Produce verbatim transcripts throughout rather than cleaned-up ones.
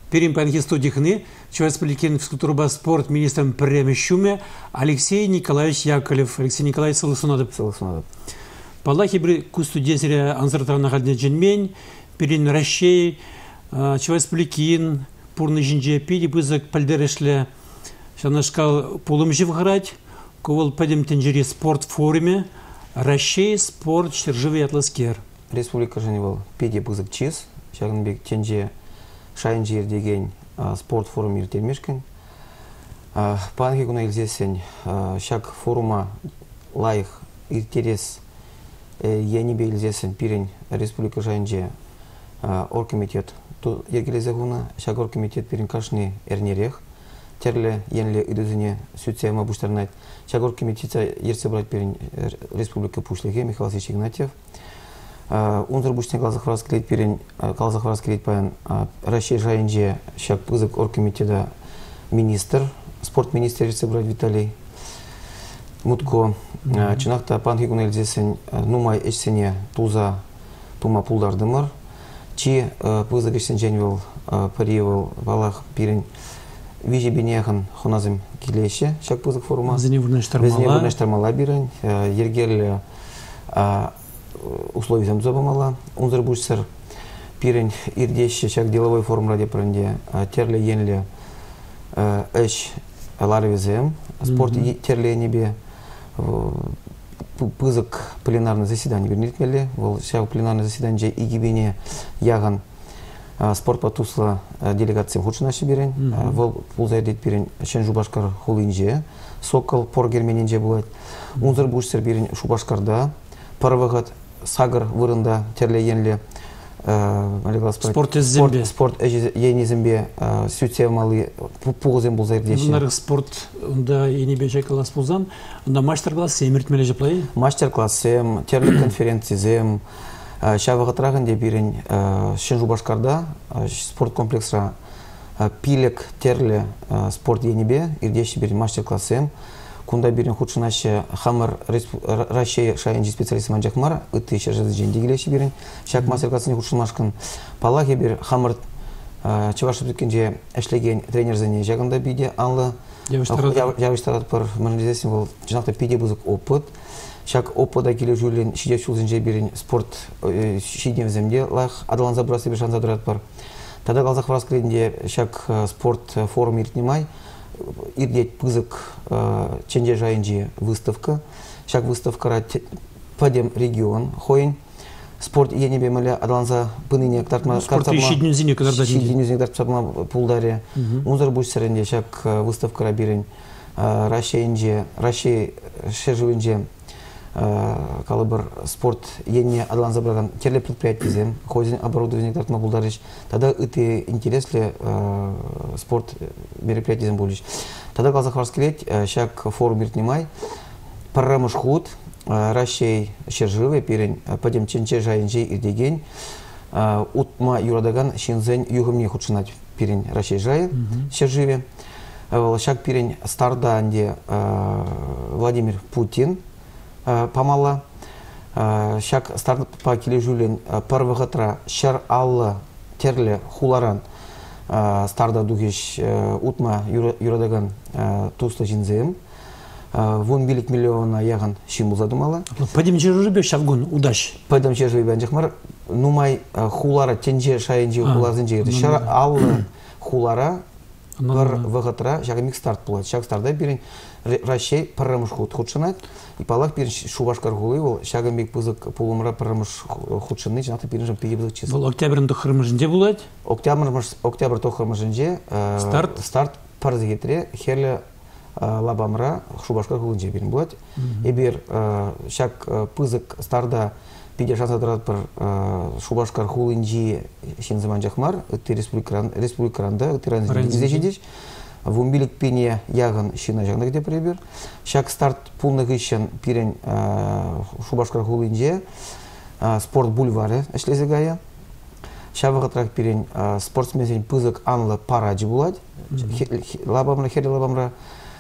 Перим панхи студихны, Чувашский физкультура спорт министром премещуме Алексей Николаевич Яковлев. Алексей Николаевич Саласунадов. Саласунадов. Палахи бри кустудезере ансартарна хадне дженмень, перин Рощей, Чувашский пурны жинже пиди бызак пальдерешле, шанашкал пулым живграть, ковал падем тенджери спорт форуме, Рощей спорт шерживый атласкер. Республика женевал пиди бызак чиз, шагнбек тенже шайнжир деген спорт форум иртелмешкен. Панхи гуна илзесен шаг форума лайх иртерес янибе илзесен пирен республика шайнже оргкомитет ту ергелезе гуна шаг оргкомитет пирен кашни эрнерех терле енле идузине сүтсема буштарнайт шаг оргкомитета ерсе брать пирен республика пушлеге Михаил Васильевич Игнатьев. Унтер бушне Калзахварс клеит перен Калзахварс клеит паян Рощей жайынже шак пызык оргкомитета министр, спорт министр собрать Виталий Мутко. Чинахта пан хигун эльзесен нумай эшсене туза тума пулдардымыр. Чи пызык эшсен женвел париевел валах перен вижи бенехан хоназым килеше шак пызык форума. Везне вурнештармала. Вурнештармала бирен ергел условий замзобамала. Унзер бушсер пирен ирдеще шак деловой форум ради пранде терле енле эш ларвизем спорт терле небе пызык пленарное заседание вернитмели вол шак пленарное заседание игибене яган спорт патусла делегация хучнаши берен вол пулзайдет пирен шен жубашкар хулинже сокол поргермененже булат. Унзер бушсер пирен шубашкарда парвагат сагар вырында терле енле спорт зембе спорт ени зембе сүтсе малы пугузем булзайдеше. Bunlar sport unda yeni bir şekilde spozan. Unda master класс семиртмеле жаплай. Master класс сем терле конференции зем шавагатрагын де бирен шен жубашкарда спорт комплексра пилек терле спорт енибе ирдеши бирен мастер класс сем. Кунда бирен худшынаше хамар Рощей шайынжи специалист манжакмар ыты шержазы женди гилеши бирен шак мастер-классыне худшынмашкын палахи бир хамар чевашып түкенже эшлеген тренерзене жагында биде анлы явыштарат пар манжизесин бол жинакта биде бузык опыт шак опыда келе жулен шиде чулзенже бирен спорт шидневземде лах адалан забрасы бир шанса дурат пар тада Калзахварс клединде шак спорт форум иртнимай ирдет пызык ченже жайынжи выставка. Шак выставка падем регион хоин. Спорт енебе мэле адаланза пыныне тартма спорт шиднюзине кадарда шиднюзине тартма пулдаре. Унзар буш саренде шак выставка бирен Рощейнже Рощей шерживинже калыбыр спорт енне адаланза браган терле предприятиезем хозин оборудование тартма пулдарыш. Тада ыты интересле спорт мероприятиезем болиш. Тада Калзахварс келет шак форум иртнимай паррамыш худ Рощей шерживый перен падем ченче жайынже ирдеген утма юрадаган шинзен югымне худшынать перен Рощей жайы шерживе. Шак перен старда анде Владимир Путин памала шак старт па келе жулен парвагатра шар аллы терле хуларан старда дугеш утма юрадаган туста жинзем вон билик миллиона яган шимбул задумала. Падем жержибе шавгун удаш. Падем жержибе анжахмар нумай хулара тенже шайынжи хуларзынжи шар аллы хулара пар вагатра шагамик старт булат. Шак старда бирен Рощей паррамыш худ худшынат и палах бирен шубашкар хулы бол шагамик пызык пулумра паррамыш худшыны жинакты бирен жам пегибзык чиз. Бол октябрьнда хырмыжынже булат. Октябрь октябрь то хырмыжынже старт старт парзигетре херле лабамра шубашкар хулынже бирен булат. Эбир шак пызык старда пиде шанса дырат пар шубашкар хулынжи шинзыман жахмар ыты республикаранда ыты ранзидеш вумбилик пине яган шина жагна где прибер шак старт пулных ищен пирен шубашкар хулынже спорт бульвары эшлезегая шавагатрак пирен спортсмен пызык анлы параджи булат лабамра хери лабамра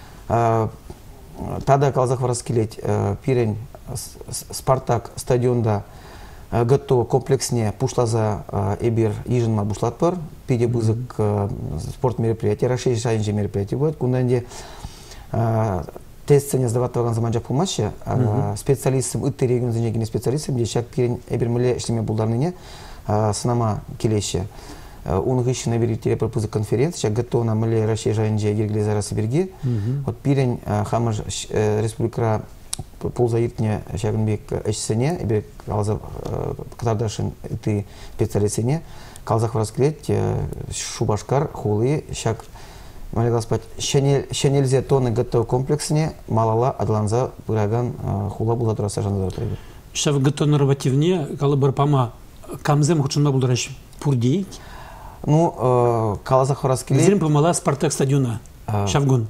тада Калзахварс келет пирен Спартак стадионда готово комплексне пушлаза эбир ижинма бушлат пар пиде бузык спорт мероприятие, Россия шайынже мероприятие будет. Кунданде тестсене сдавать ваган заман жак пулмаще, специалистым, үтті регион зенегіне специалистым, де шак перен әбірмілі ішлеме бұлдарныне сынама келеші. Он гыщен на берите пропозы конференции, шак готовна мілі Россия шайынже ергілі зарасы берге. Вот перен хамаж республика ползаиртне шагынбек әшсене, әбір катардашын үтті специалистене, қалзақ вараскелет, шубашкар, хулы, шак Малый спать. Шенельзе тонны готов комплексне, малала адланза бураган хула була тураса жандар требе. Шав готов нормативне, калыбыр пама камзем хучунма булдыраш пурди. Ну, калазах вараскелет. Зерим помала Спартак стадиона. Шавгун.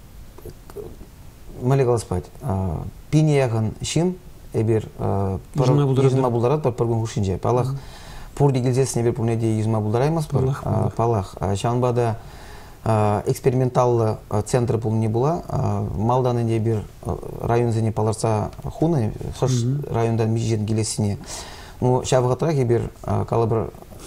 Малый спать. Пиньяган шин, эбир ежма булдарат пар паргун хушинже. Палах пурди гильзесне бир пурнеди ежма булдараймас пар. Палах. Шанбада эксперименталлы центр бұл не была. Малданы де бір район зене паларса хуны, сош райондан межен келесіне. Ну, шабығатырақ ебір калыбыр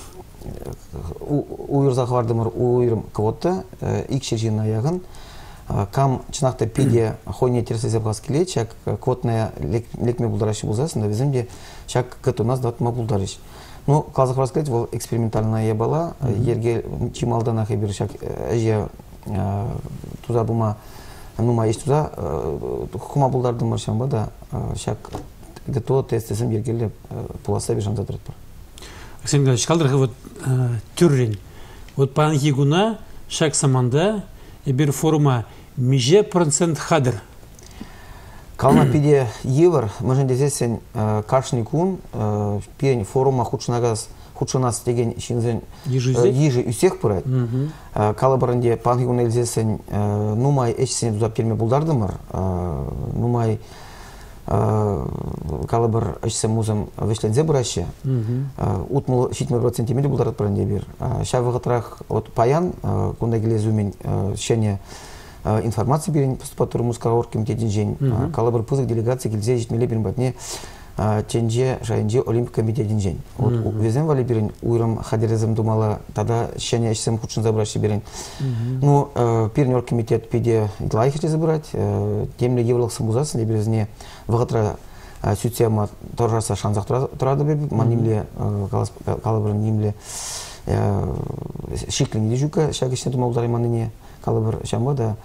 уйырзақ вардымыр уйырым квотты, икшер жин аяғын. Кам чынақта пиде хойне терсезеп ғаз келет, шак квотная лекме бұлдарашы бұлзасын, да бізімде шак кыт у нас датыма бұлдарыш. Ну, қалзақ раскрыть, ол экспериментальная была. Ерге чималданах и бершак әже туда бума, ну, ма есть туда, хума булдарды маршан бада, шак готово тестесім ергелі пуласа бежан задрат бар. Аксен Николаевич, қалдырғы вот түррен. Вот панхи гуна шак саманда бір форума меже процент хадыр. Кална пиде евр, можем дезесен кашни кун, пирень форума худшнагаз, худшнас деген шинзен ежи усех пырать. Калабаранде панхи кун эльзесен нумай эчсен туда перме булдардымыр, нумай калабар эчсен музам вешлензе бұраще, утмыл шитмыр процентимели булдарат пыранде бир. Шавығытрах от паян, кунда келезумен шене информация берен поступат Турмузская оргкомитетин жен. Калабыр пызык делегация келзе жетмеле берен батне тенже жайынже Олимпик комитетин жен. Везен вали берен уйрам хадерезем думала, тада шене әшсем худшын забраши берен. Ну, перен оргкомитет педе идлайх резе брать, темле евлық сымбузасын, деберезіне вғытра сүтсема торжаса шанзақ тұрады бербіп, ма немле калабырын немле шиклен еде жүка, шагышне думалдары маныне калабыр шамбада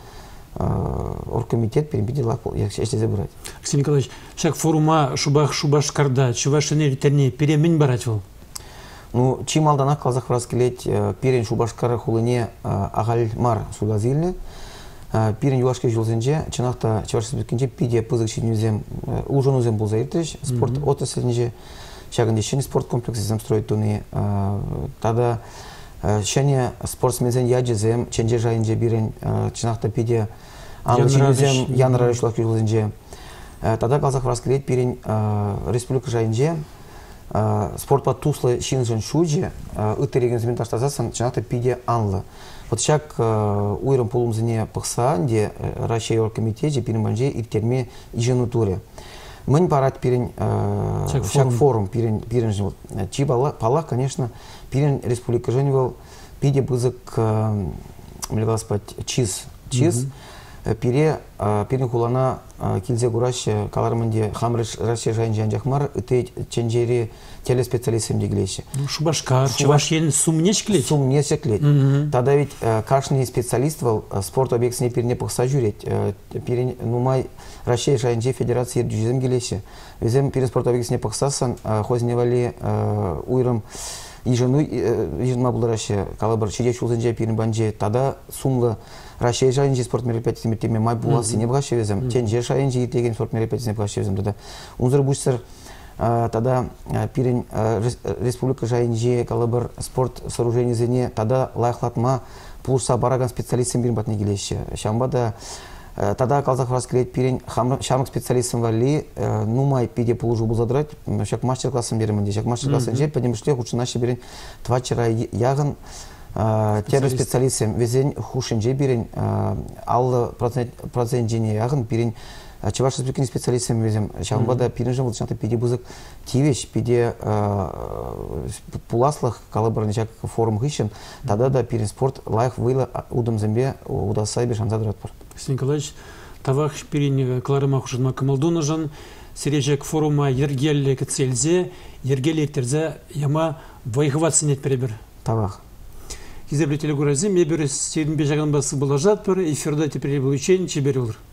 оргкомитет перемпеде лак эштезе брать. Аксен Николаевич, шак форума шубах шубашкарда, чувашыне риттерне перемін барать вол? Ну, чим алданақ қалзақ вараскелет перен шубашкары хулыне ағал мар судазилне, перен юашке жылзенже, чынақта чавашсы бүткенже пиде пызық шетінузем, ұлжын үзем бұл заиртыш, спорт отысынже, шагындешені спорт комплексы зем строить туны, тада шәне спортсмензен яджезем, ченже жайынже бірін, чынақта пиде аңышынызем, янрары шулақ жүргізінже. Тада қалзақ вараскелет бірін республика жайынже, спортпа туслы шинжен шуджи, үттерегензімен таштазасын, чынақта пиде анлы. Вот шак уйрым пулымзіне пықса, де Россия оргкомитет бірін банже иртерме ижену туре. Мын парад пирен шак форум пирен пирен жил. Чи палах, конечно, пирен республика женевал пиде бызык млегал спать чиз чиз пире пирен хулана килзе гураше каларманде хамрыш Россия жайын жанжахмар үте ченжери телеспециалистем деглеше. Шубашкар, чуваш ел сумнеш клет? Сумнеш клет. Тогда ведь кашный специалист был спорт объектсне пирне пахса жюреть. Пирен нумай Россия жайынже федерация дюжезем гелеше. Везем пирен спорт объектсне пахсасан хозневали уйрым ежену еженма булдыраше калабыр чеде шулзенже пирен банже тада сумлы Россия жайынже спорт мероприятиясыне теме май буласы не бғашы везем. Тенже жайынже ертеген спорт мероприятиясыне бғашы везем. Тада унзыр бұшсыр тада пирен республика жайынже калабыр спорт сооружениесіне тада лайықлатма пулса бараган специалистен бірін батне келеші. Шамбада тада қалзақ вараскелет пирен шамық специалистен вали нумай пиде пулужу бұлзадырать, шак мастер-классын берімінде. Шак мастер-классын же, потому что худшынашы берен твачера яғын террор специалистен везен хушен же берен аллы процент жене яғын берен Чеваш республиканы специалистами везем. Чамбада пиринжем вот чанта пиде бузык тивеш, пиде пуласлых калабрничак форум хищен, тогда да пирин спорт лайф выла удом зембе удасайбе шанзадрат пор. Николаевич, тавах пирин кларыма хушынма камалдунажан, сережек форума ергелле кцельзе, ергелле терзе яма вайхват нет перебер. Тавах. Изобретели гуразим, я беру седем бежаган басы было жатпер, и ферда теперь был учень, чеберюлр.